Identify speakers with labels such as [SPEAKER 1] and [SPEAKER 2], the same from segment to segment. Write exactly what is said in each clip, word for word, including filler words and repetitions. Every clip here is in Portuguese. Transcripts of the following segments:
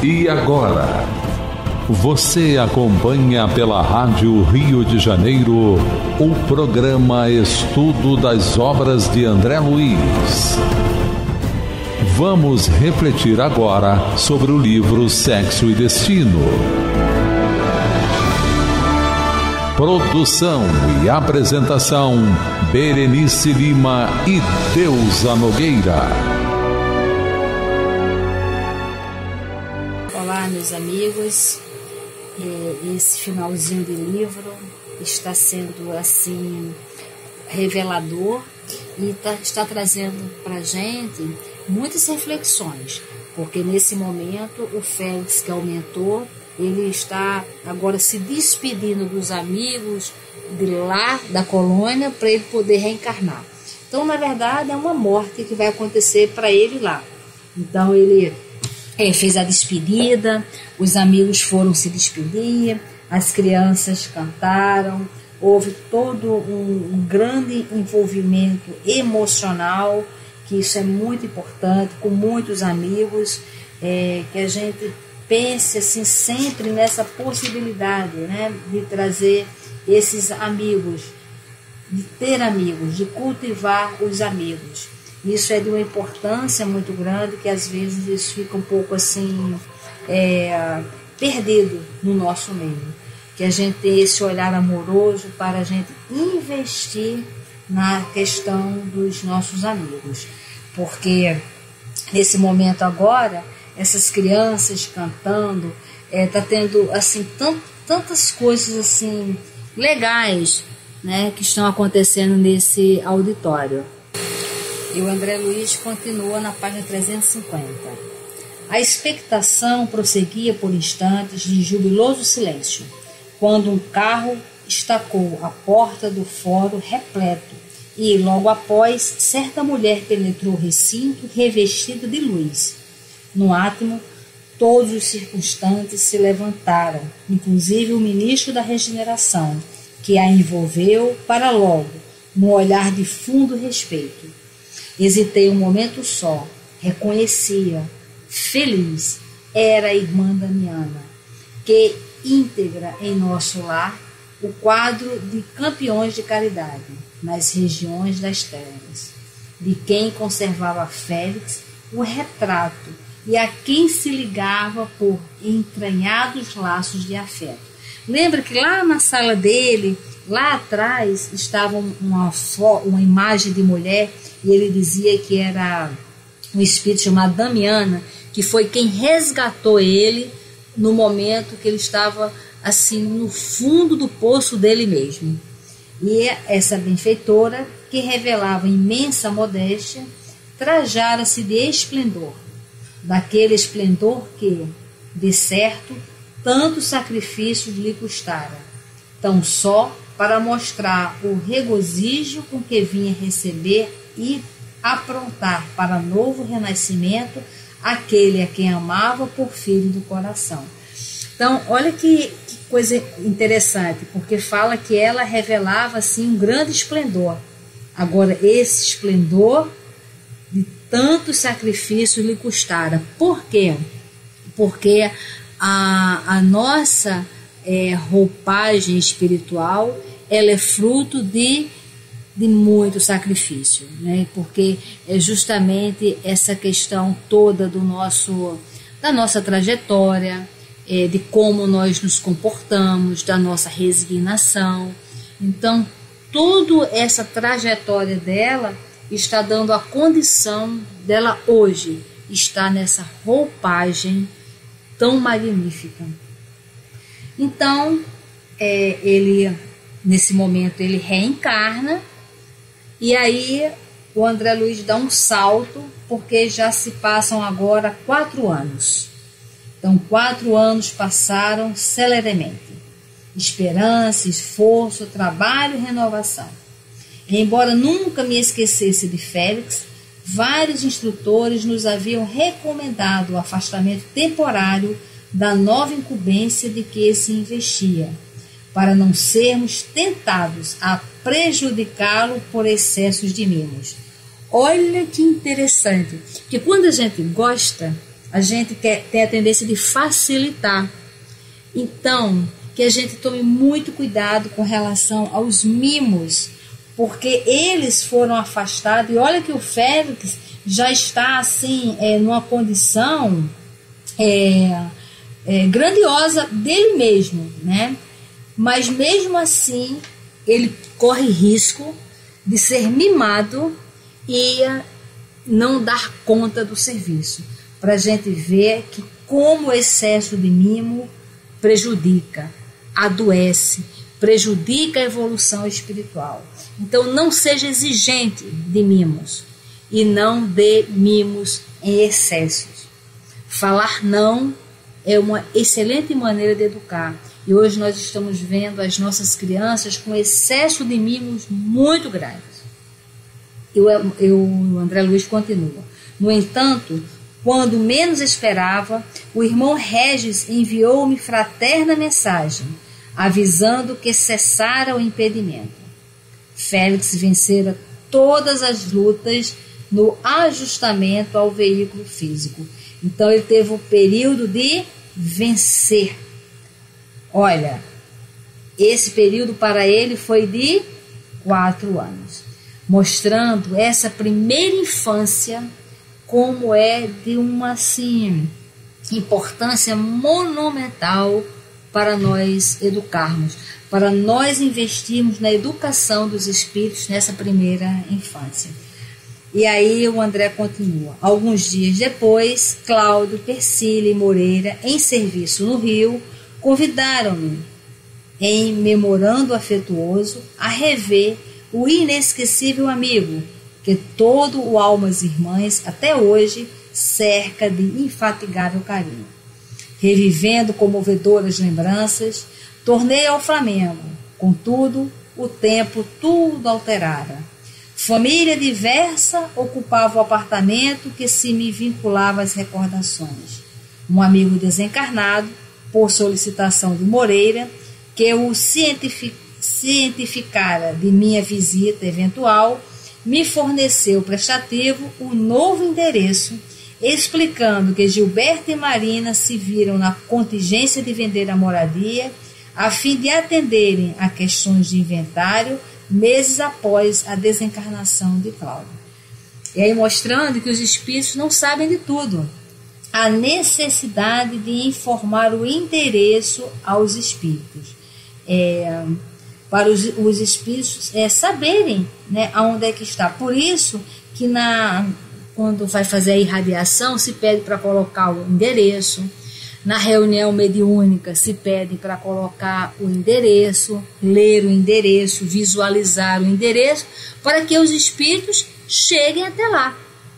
[SPEAKER 1] E agora, você acompanha pela Rádio Rio de Janeiro o programa Estudo das Obras de André Luiz. Vamos refletir agora sobre o livro Sexo e Destino. Produção e apresentação, Berenice Lima e Deusa Nogueira.
[SPEAKER 2] Olá, meus amigos. Esse finalzinho de livro está sendo assim revelador e tá, está trazendo para a gente muitas reflexões, porque nesse momento o Félix, que é o mentor, ele está agora se despedindo dos amigos de lá da colônia para ele poder reencarnar. Então, na verdade, é uma morte que vai acontecer para ele lá. Então, ele é, fez a despedida, os amigos foram se despedir, as crianças cantaram, houve todo um, um grande envolvimento emocional, que isso é muito importante, com muitos amigos, é, que a gente pense assim, sempre nessa possibilidade, né, de trazer esses amigos, de ter amigos, de cultivar os amigos. Isso é de uma importância muito grande, que às vezes isso fica um pouco assim, é, perdido no nosso meio. Que a gente tenha esse olhar amoroso para a gente investir na questão dos nossos amigos. Porque nesse momento agora, essas crianças cantando, está é, tendo assim, tant, tantas coisas assim, legais, né, que estão acontecendo nesse auditório. E o André Luiz continua na página trezentos e cinquenta. A expectação prosseguia por instantes de jubiloso silêncio, quando um carro estacou a porta do fórum repleto e, logo após, certa mulher penetrou o recinto revestida de luz. No átimo, todos os circunstantes se levantaram, inclusive o ministro da Regeneração, que a envolveu para logo, num olhar de fundo respeito. Hesitei um momento só, reconhecia, feliz, era a irmã Damiana, que íntegra em nosso lar o quadro de campeões de caridade nas regiões das terras, de quem conservava Félix o retrato e a quem se ligava por entranhados laços de afeto. Lembra que lá na sala dele, lá atrás, estava uma, uma imagem de mulher, e ele dizia que era um espírito chamado Damiana, que foi quem resgatou ele no momento que ele estava assim no fundo do poço dele mesmo. E essa benfeitora, que revelava imensa modéstia, trajara-se de esplendor, daquele esplendor que, de certo, tantos sacrifícios lhe custara, tão só para mostrar o regozijo com que vinha receber e aprontar para novo renascimento aquele a quem amava por filho do coração. Então, olha que, que coisa interessante, porque fala que ela revelava assim um grande esplendor. Agora, esse esplendor de tantos sacrifícios lhe custara. Por quê? Porque a, a nossa é, roupagem espiritual, ela é fruto de, de muito sacrifício, né? Porque é justamente essa questão toda do nosso, da nossa trajetória, é, de como nós nos comportamos, da nossa resignação. Então, toda essa trajetória dela está dando a condição dela hoje estar nessa roupagem tão magnífica. Então, é, ele, nesse momento, ele reencarna, e aí o André Luiz dá um salto, porque já se passam agora quatro anos. Então, quatro anos passaram celeremente. Esperança, esforço, trabalho e renovação. E, embora nunca me esquecesse de Félix, vários instrutores nos haviam recomendado o afastamento temporário da nova incumbência de que se investia, para não sermos tentados a prejudicá-lo por excessos de mimos. Olha que interessante, que quando a gente gosta, a gente quer, tem a tendência de facilitar. Então, que a gente tome muito cuidado com relação aos mimos, porque eles foram afastados, e olha que o Félix já está assim, é, numa condição é, é, grandiosa dele mesmo, né? Mas mesmo assim, ele corre risco de ser mimado e não dar conta do serviço, para a gente ver que como o excesso de mimo prejudica, adoece, prejudica a evolução espiritual. Então não seja exigente de mimos e não dê mimos em excessos. Falar não é uma excelente maneira de educar, e hoje nós estamos vendo as nossas crianças com excesso de mimos muito graves. Eu, eu, o André Luiz continua. No entanto, quando menos esperava, o irmão Regis enviou-me fraterna mensagem, avisando que cessara o impedimento. Félix vencera todas as lutas no ajustamento ao veículo físico. Então ele teve o período de vencer. Olha, esse período para ele foi de quatro anos, mostrando essa primeira infância como é de uma assim, importância monumental para nós educarmos, para nós investirmos na educação dos espíritos nessa primeira infância. E aí o André continua. Alguns dias depois, Cláudio, Persília e Moreira, em serviço no Rio, convidaram-me, em memorando afetuoso, a rever o inesquecível amigo que todo o Almas Irmãs até hoje cerca de infatigável carinho. Revivendo comovedoras lembranças, tornei ao Flamengo. Contudo, o tempo tudo alterara. Família diversa ocupava o apartamento que se me vinculava às recordações. Um amigo desencarnado, por solicitação de Moreira, que o cientific, cientificara de minha visita eventual, me forneceu prestativo um novo endereço, explicando que Gilberto e Marina se viram na contingência de vender a moradia, a fim de atenderem a questões de inventário, meses após a desencarnação de Cláudio. E aí mostrando que os espíritos não sabem de tudo. A necessidade de informar o endereço aos espíritos. É, para os, os espíritos é, saberem, né, aonde é que está. Por isso que na, quando vai fazer a irradiação se pede para colocar o endereço. Na reunião mediúnica se pede para colocar o endereço, ler o endereço, visualizar o endereço, para que os espíritos cheguem até lá.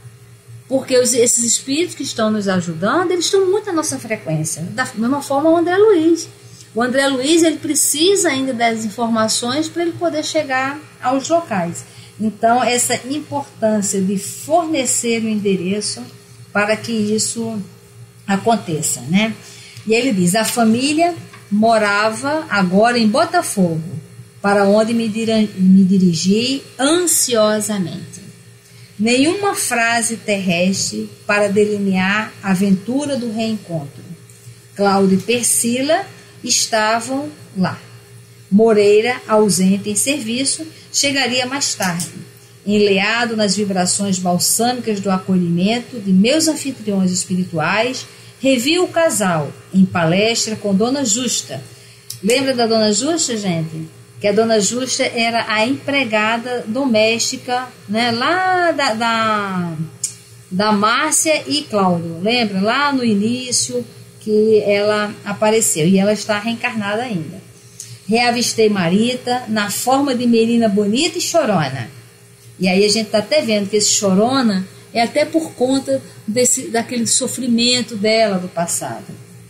[SPEAKER 2] Porque os, esses espíritos que estão nos ajudando, eles estão muito na nossa frequência. Da mesma forma o André Luiz. O André Luiz ele precisa ainda das informações para ele poder chegar aos locais. Então, essa importância de fornecer o endereço para que isso aconteça, né? E ele diz, a família morava agora em Botafogo, para onde me, dir- me dirigi ansiosamente. Nenhuma frase terrestre para delinear a aventura do reencontro. Cláudio e Persília estavam lá. Moreira, ausente em serviço, chegaria mais tarde, enleado nas vibrações balsâmicas do acolhimento de meus anfitriões espirituais. Revi o casal em palestra com Dona Justa. Lembra da Dona Justa, gente? Que a Dona Justa era a empregada doméstica, né, lá da, da, da Márcia e Cláudio. Lembra? Lá no início que ela apareceu. E ela está reencarnada ainda. Reavistei Marita na forma de menina bonita e chorona. E aí a gente está até vendo que esse chorona é até por conta desse, daquele sofrimento dela do passado.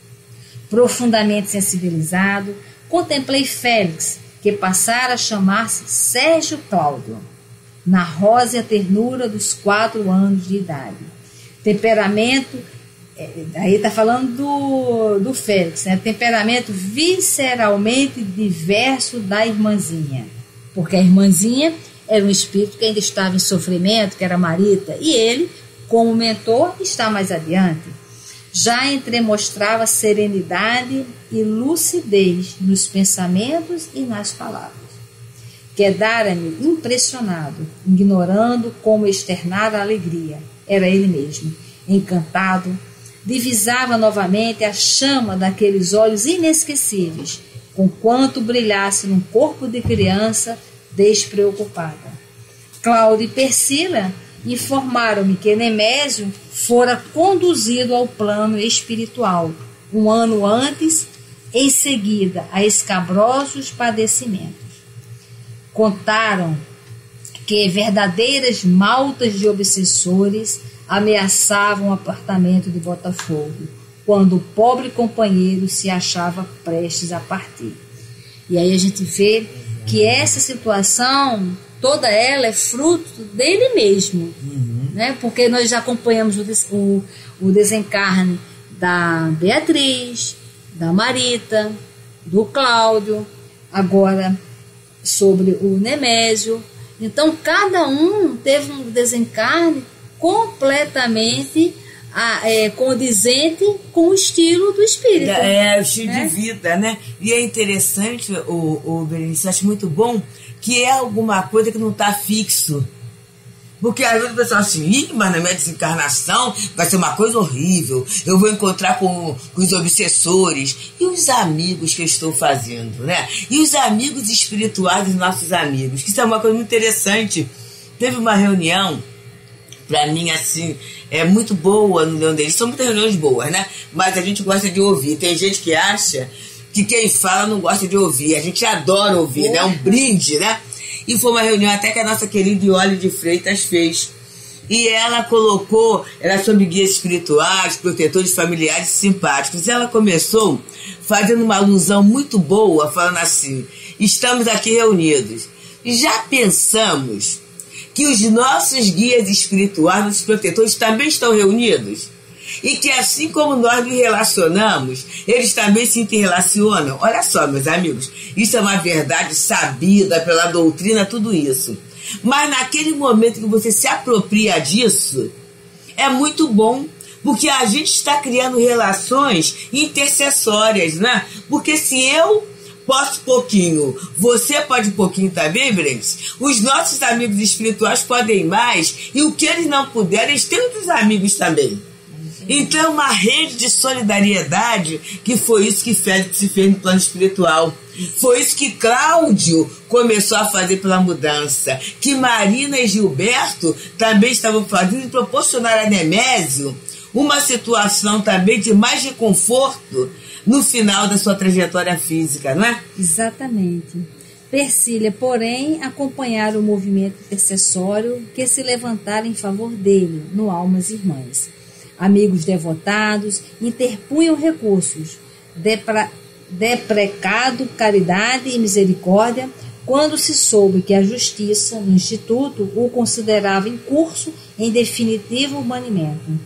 [SPEAKER 2] Profundamente sensibilizado, contemplei Félix, que passara a chamar-se Sérgio Cláudio, na rósea ternura dos quatro anos de idade. Temperamento, aí está falando do, do Félix, né? Temperamento visceralmente diverso da irmãzinha, porque a irmãzinha era um espírito que ainda estava em sofrimento, que era Marita, e ele, como mentor, está mais adiante. já entremostrava serenidade e lucidez nos pensamentos e nas palavras. Quedara-me impressionado, ignorando como externar a alegria. Era ele mesmo, encantado, divisava novamente a chama daqueles olhos inesquecíveis, conquanto brilhasse num corpo de criança despreocupada. Cláudio e Persila informaram-me que Nemésio fora conduzido ao plano espiritual um ano antes, em seguida a escabrosos padecimentos. Contaram que verdadeiras maltas de obsessores ameaçavam o apartamento de Botafogo, quando o pobre companheiro se achava prestes a partir. E aí a gente vê que essa situação, toda ela é fruto dele mesmo, uhum. né? Porque nós já acompanhamos o, des, o, o desencarne da Beatriz, da Marita, do Cláudio, agora sobre o Nemésio. Então, cada um teve um desencarne completamente a, é, condizente com o estilo do espírito.
[SPEAKER 3] É, o estilo
[SPEAKER 2] né?
[SPEAKER 3] de vida, né? E é interessante, o, o Berenice, acho muito bom que é alguma coisa que não está fixo. Porque às vezes o pessoal assim, ih, mas na minha desencarnação vai ser uma coisa horrível, eu vou encontrar com, com os obsessores. E os amigos que eu estou fazendo, né? E os amigos espirituais dos nossos amigos, que isso é uma coisa muito interessante. Teve uma reunião, pra mim, assim, é muito boa no Leão deles. São muitas reuniões boas, né? Mas a gente gosta de ouvir. Tem gente que acha que quem fala não gosta de ouvir. A gente adora ouvir, né? É um brinde, né? E foi uma reunião até que a nossa querida Iole de Freitas fez. E ela colocou, era sobre guias espirituais, protetores familiares simpáticos. E ela começou fazendo uma alusão muito boa, falando assim, estamos aqui reunidos. Já pensamos que os nossos guias espirituais, nossos protetores também estão reunidos? E que assim como nós nos relacionamos, eles também se interrelacionam. Olha só, meus amigos, isso é uma verdade sabida pela doutrina, tudo isso. Mas naquele momento que você se apropria disso, é muito bom, porque a gente está criando relações intercessórias, né? Porque se eu posso pouquinho, você pode pouquinho também, Brentes? Os nossos amigos espirituais podem mais, e o que eles não puderem, eles têm outros amigos também. Então, uma rede de solidariedade, que foi isso que Félix se fez no plano espiritual. Foi isso que Cláudio começou a fazer pela mudança. Que Marina e Gilberto também estavam fazendo, e proporcionar a Nemésio uma situação também de mais reconforto no final da sua trajetória física, não é?
[SPEAKER 2] Exatamente. Persília, porém, acompanhara o movimento intercessório que se levantara em favor dele, no Almas Irmãs. Amigos devotados interpunham recursos, depra, deprecado caridade e misericórdia, quando se soube que a justiça, no Instituto, o considerava em curso em definitivo banimento.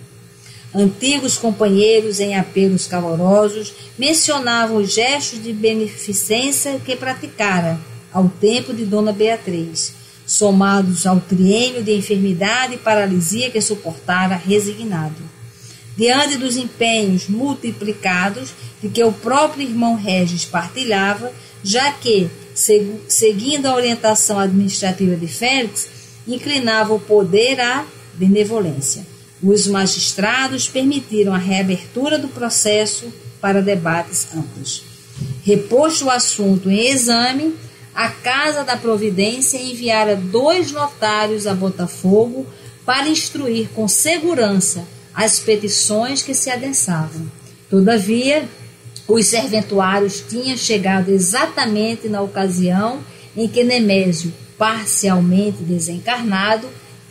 [SPEAKER 2] Antigos companheiros em apelos calorosos mencionavam os gestos de beneficência que praticara ao tempo de Dona Beatriz, somados ao triênio de enfermidade e paralisia que suportara resignado. Diante dos empenhos multiplicados de que o próprio irmão Regis partilhava, já que, seguindo a orientação administrativa de Félix, inclinava o poder à benevolência. Os magistrados permitiram a reabertura do processo para debates amplos. Reposto o assunto em exame, a Casa da Providência enviara dois notários a Botafogo para instruir com segurança as petições que se adensavam. Todavia, os serventuários tinham chegado exatamente na ocasião em que Nemésio, parcialmente desencarnado,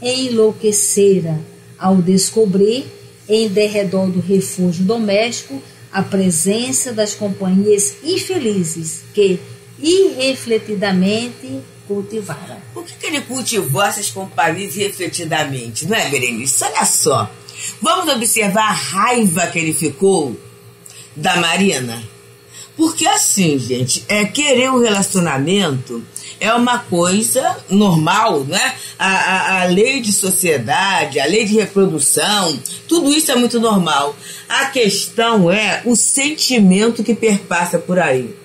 [SPEAKER 2] enlouquecera ao descobrir, em derredor do refúgio doméstico, a presença das companhias infelizes que, irrefletidamente, cultivara.
[SPEAKER 3] Por que, que ele cultivou essas companhias irrefletidamente? Não é, Berenice? Olha só. Vamos observar a raiva que ele ficou da Marina. Porque assim, gente, é querer um relacionamento é uma coisa normal, né? A, a, a lei de sociedade, a lei de reprodução, tudo isso é muito normal. A questão é o sentimento que perpassa por aí.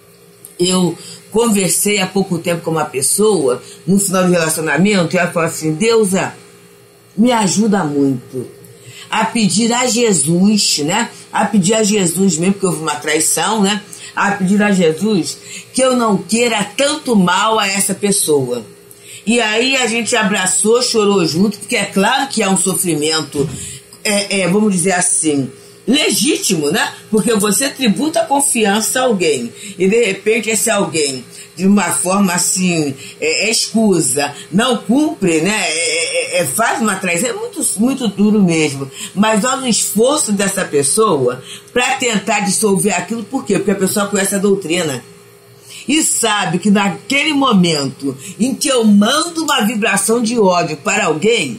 [SPEAKER 3] Eu conversei há pouco tempo com uma pessoa, no final do relacionamento, e ela falou assim: Deusa, me ajuda muito a pedir a Jesus, né? A pedir a Jesus mesmo, porque houve uma traição, né? A pedir a Jesus que eu não queira tanto mal a essa pessoa. E aí a gente abraçou, chorou junto, porque é claro que há um sofrimento, é, é, vamos dizer assim, legítimo, né? Porque você tributa confiança a alguém e de repente esse alguém, de uma forma assim, é, é escusa, não cumpre, né? É, é, faz uma traição, é muito, muito duro mesmo. Mas olha o esforço dessa pessoa para tentar dissolver aquilo. Por quê? Porque a pessoa conhece a doutrina e sabe que naquele momento em que eu mando uma vibração de ódio para alguém,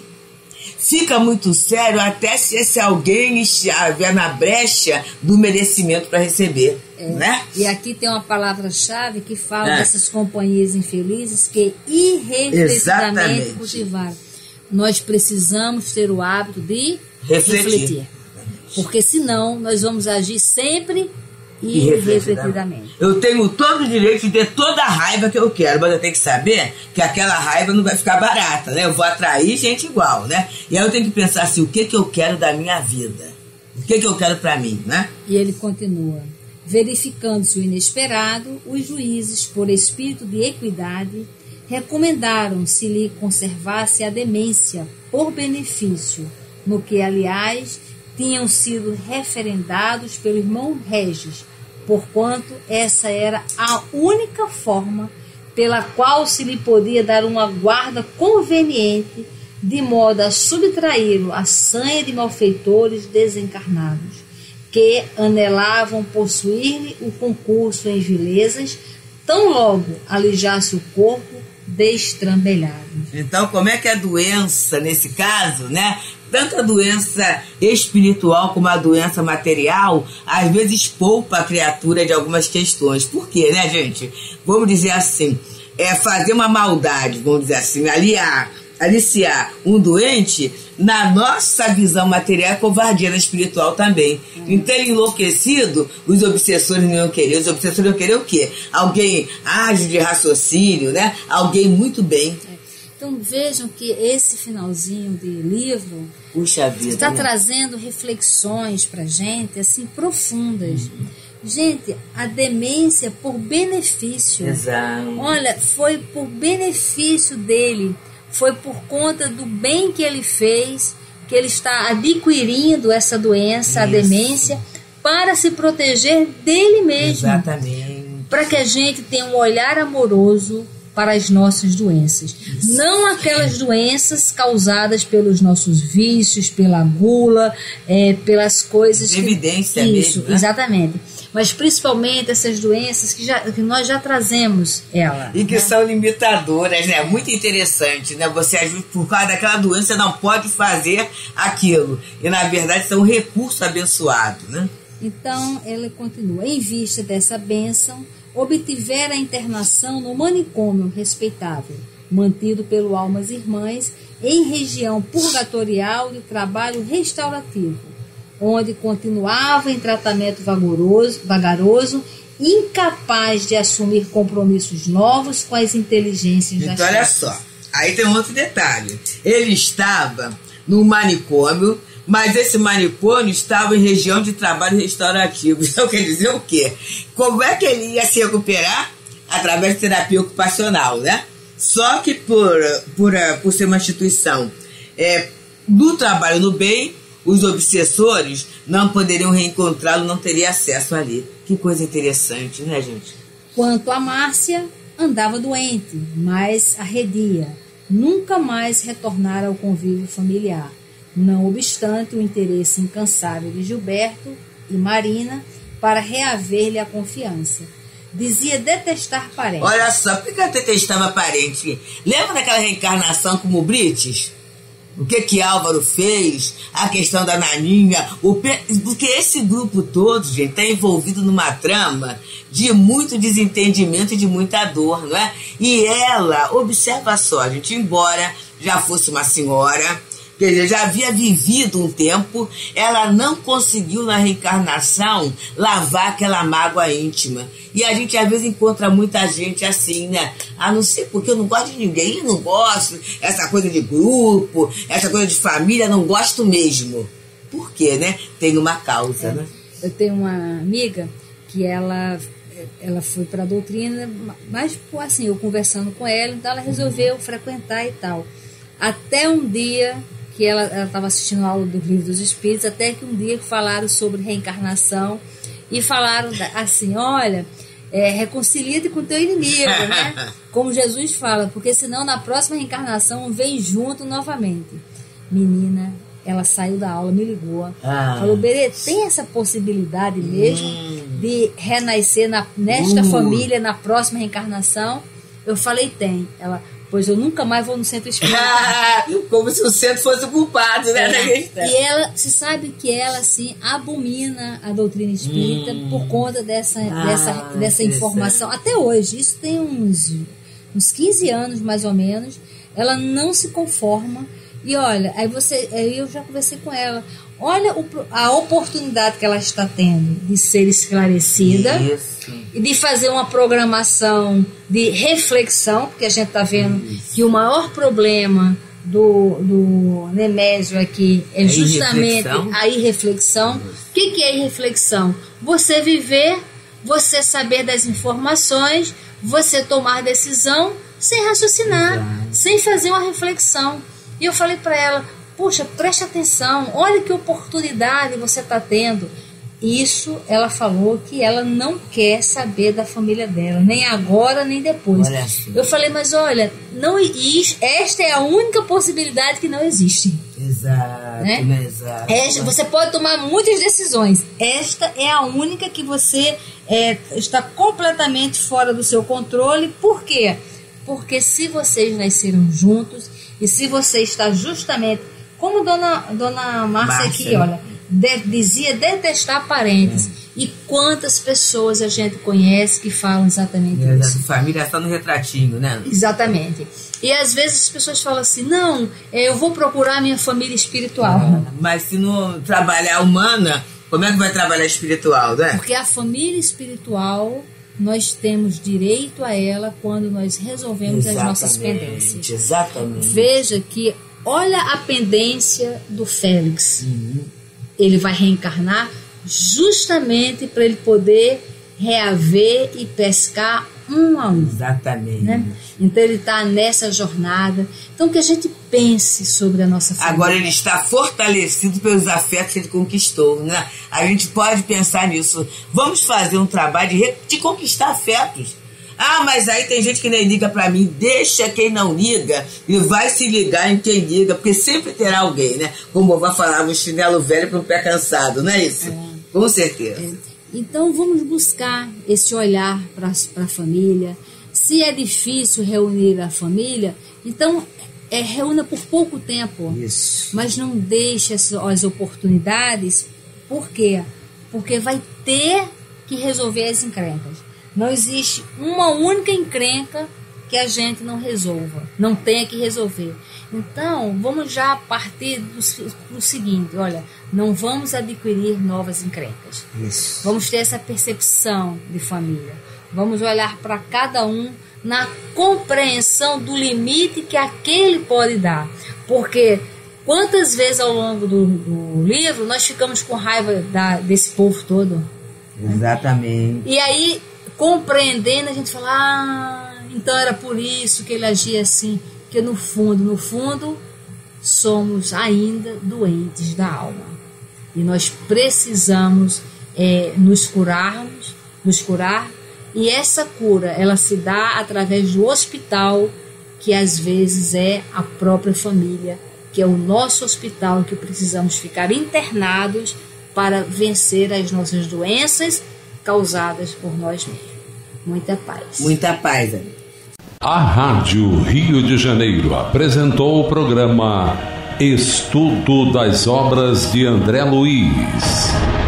[SPEAKER 3] fica muito sério até se esse alguém estiver na brecha do merecimento para receber. É. Né?
[SPEAKER 2] E aqui tem uma palavra-chave que fala é. dessas companhias infelizes que irrefletidamente cultivaram. Nós precisamos ter o hábito de refletir. refletir. Porque senão nós vamos agir sempre irrefletidamente.
[SPEAKER 3] Eu tenho todo o direito de ter toda a raiva que eu quero, mas eu tenho que saber que aquela raiva não vai ficar barata, né? Eu vou atrair gente igual, né? E aí eu tenho que pensar assim, o que que eu quero da minha vida? O que que eu quero pra mim, né?
[SPEAKER 2] E ele continua: verificando-se o inesperado, os juízes, por espírito de equidade, recomendaram se lhe conservasse a demência por benefício, no que, aliás, tinham sido referendados pelo irmão Regis, porquanto essa era a única forma pela qual se lhe podia dar uma guarda conveniente, de modo a subtraí-lo à sanha de malfeitores desencarnados, que anelavam possuir-lhe o concurso em vilezas, tão logo alijasse o corpo destrambelhado.
[SPEAKER 3] Então, como é que a doença, nesse caso, né? Tanto a doença espiritual como a doença material, às vezes poupa a criatura de algumas questões. Por quê, né, gente? Vamos dizer assim, é fazer uma maldade, vamos dizer assim, aliar, aliciar um doente, na nossa visão material, é covardia na espiritual também. Hum. Então, enlouquecido, os obsessores não iam querer. Os obsessores iam querer o quê? Alguém ágil de raciocínio, né? Alguém muito bem.
[SPEAKER 2] Então vejam que esse finalzinho de livro
[SPEAKER 3] Puxa vida,
[SPEAKER 2] está
[SPEAKER 3] né?
[SPEAKER 2] trazendo reflexões para a gente assim profundas. Uhum. Gente, a demência por benefício.
[SPEAKER 3] Exato.
[SPEAKER 2] Olha, foi por benefício dele, foi por conta do bem que ele fez, que ele está adquirindo essa doença, Isso. a demência, para se proteger dele mesmo.
[SPEAKER 3] Exatamente.
[SPEAKER 2] Para que a gente tenha um olhar amoroso para as nossas doenças. Isso. Não aquelas doenças causadas pelos nossos vícios, pela gula, é, pelas coisas...
[SPEAKER 3] De evidência
[SPEAKER 2] que, isso,
[SPEAKER 3] mesmo, né?
[SPEAKER 2] Exatamente. Mas principalmente essas doenças que, já, que nós já trazemos ela.
[SPEAKER 3] E que
[SPEAKER 2] né?
[SPEAKER 3] são limitadoras, né? Muito interessante, né? Você, por causa daquela doença, você não pode fazer aquilo. E, na verdade, são um recurso abençoado, né?
[SPEAKER 2] Então, ela continua. Em vista dessa bênção, obtivera a internação no manicômio respeitável, mantido pelo Almas Irmãs, em região purgatorial de trabalho restaurativo, onde continuava em tratamento vagaroso, vagaroso, incapaz de assumir compromissos novos com as inteligências das
[SPEAKER 3] Então, olha só, aí tem um outro detalhe. Ele estava no manicômio, mas esse manicômio estava em região de trabalho restaurativo. Então quer dizer o quê? Como é que ele ia se recuperar? Através de terapia ocupacional, né? Só que por, por, por ser uma instituição é, do trabalho no bem, os obsessores não poderiam reencontrá-lo, não teriam acesso ali. Que coisa interessante, né, gente?
[SPEAKER 2] Quanto a Márcia, andava doente, mas arredia. Nunca mais retornara ao convívio familiar. Não obstante o interesse incansável de Gilberto e Marina para reaver-lhe a confiança. Dizia detestar parentes.
[SPEAKER 3] Olha só, por que eu detestava parente? Lembra daquela reencarnação como Brites? o que que Álvaro fez, a questão da Naninha, o pe... porque esse grupo todo, gente, está envolvido numa trama de muito desentendimento e de muita dor, não é? E ela, observa só, gente, embora já fosse uma senhora, quer dizer, já havia vivido um tempo, ela não conseguiu na reencarnação lavar aquela mágoa íntima. E a gente às vezes encontra muita gente assim, né? Ah, não sei porque eu não gosto de ninguém, eu não gosto, essa coisa de grupo, essa coisa de família, não gosto mesmo. Por quê, né? Tem uma causa,
[SPEAKER 2] é,
[SPEAKER 3] né?
[SPEAKER 2] Eu tenho uma amiga que ela, ela foi para a doutrina, mas assim, eu conversando com ela, então ela resolveu frequentar e tal. Até um dia que ela estava assistindo a aula do Livro dos Espíritos, até que um dia falaram sobre reencarnação e falaram assim, olha, é, reconcilia-te com teu inimigo, né? Como Jesus fala, porque senão na próxima reencarnação vem junto novamente. Menina, ela saiu da aula, me ligou, ah. falou, Berê, tem essa possibilidade mesmo hum. de renascer na, nesta uh. família na próxima reencarnação? Eu falei, tem. Ela, pois eu nunca mais vou no centro espírita.
[SPEAKER 3] Como se o centro fosse o culpado, né?
[SPEAKER 2] É. E ela, se sabe que ela, assim, abomina a doutrina espírita hum. por conta dessa, ah, dessa, dessa informação. Até hoje, isso tem uns, uns quinze anos, mais ou menos, ela não se conforma. E olha, aí você, aí eu já conversei com ela. Olha o, a oportunidade que ela está tendo de ser esclarecida. Isso. E de fazer uma programação de reflexão, porque a gente está vendo Isso. que o maior problema do, do Nemésio aqui é justamente a irreflexão. O que, que é irreflexão? Você viver, você saber das informações, você tomar decisão sem raciocinar, Exato. sem fazer uma reflexão. E eu falei para ela, puxa, preste atenção, olha que oportunidade você está tendo. Isso, ela falou que ela não quer saber da família dela, nem agora, nem depois. Eu falei, mas olha, não, esta é a única possibilidade que não existe.
[SPEAKER 3] Exato,
[SPEAKER 2] né?
[SPEAKER 3] né? Exato.
[SPEAKER 2] Esta, você pode tomar muitas decisões. Esta é a única que você é, está completamente fora do seu controle. Por quê? Porque se vocês nasceram juntos e se você está justamente, como dona, dona Márcia aqui, né? olha... De, dizia detestar parentes. É. E quantas pessoas a gente conhece que falam exatamente
[SPEAKER 3] é,
[SPEAKER 2] isso.
[SPEAKER 3] Família está no retratinho, né?
[SPEAKER 2] Exatamente. E às vezes as pessoas falam assim, não, eu vou procurar minha família espiritual.
[SPEAKER 3] É, mas se não trabalhar humana, como é que vai trabalhar espiritual, né?
[SPEAKER 2] Porque a família espiritual, nós temos direito a ela quando nós resolvemos exatamente, as nossas pendências.
[SPEAKER 3] Exatamente.
[SPEAKER 2] Veja que, olha a pendência do Félix.
[SPEAKER 3] Uhum.
[SPEAKER 2] Ele vai reencarnar justamente para ele poder reaver e pescar um a um.
[SPEAKER 3] Exatamente.
[SPEAKER 2] Né? Então ele está nessa jornada. Então que a gente pense sobre a nossa família.
[SPEAKER 3] Agora ele está fortalecido pelos afetos que ele conquistou, né? A gente pode pensar nisso. Vamos fazer um trabalho de, re... de conquistar afetos. Ah, mas aí tem gente que nem liga pra mim. Deixa quem não liga e vai se ligar em quem liga, porque sempre terá alguém, né? Como o vovó falava, um chinelo velho para um pé cansado, não é isso? É. Com certeza.
[SPEAKER 2] É. Então vamos buscar esse olhar para a família. Se é difícil reunir a família, então é, reúna por pouco tempo.
[SPEAKER 3] Isso.
[SPEAKER 2] Mas não deixe as, as oportunidades. Por quê? Porque vai ter que resolver as encrencas. Não existe uma única encrenca que a gente não resolva, não tenha que resolver. Então, vamos já partir do, do seguinte, olha, não vamos adquirir novas encrencas.
[SPEAKER 3] Isso.
[SPEAKER 2] Vamos ter essa percepção de família. Vamos olhar para cada um na compreensão do limite que aquele pode dar. Porque quantas vezes ao longo do, do livro nós ficamos com raiva da, desse povo todo?
[SPEAKER 3] Exatamente.
[SPEAKER 2] E aí... compreendendo, a gente fala, ah, então era por isso que ele agia assim, porque no fundo, no fundo, somos ainda doentes da alma. E nós precisamos é, nos curarmos, nos curar, e essa cura, ela se dá através do hospital, que às vezes é a própria família, que é o nosso hospital, que precisamos ficar internados para vencer as nossas doenças causadas por nós mesmos. Muita paz.
[SPEAKER 3] Muita paz, amigo.
[SPEAKER 1] A Rádio Rio de Janeiro apresentou o programa Estudo das obras de André Luiz.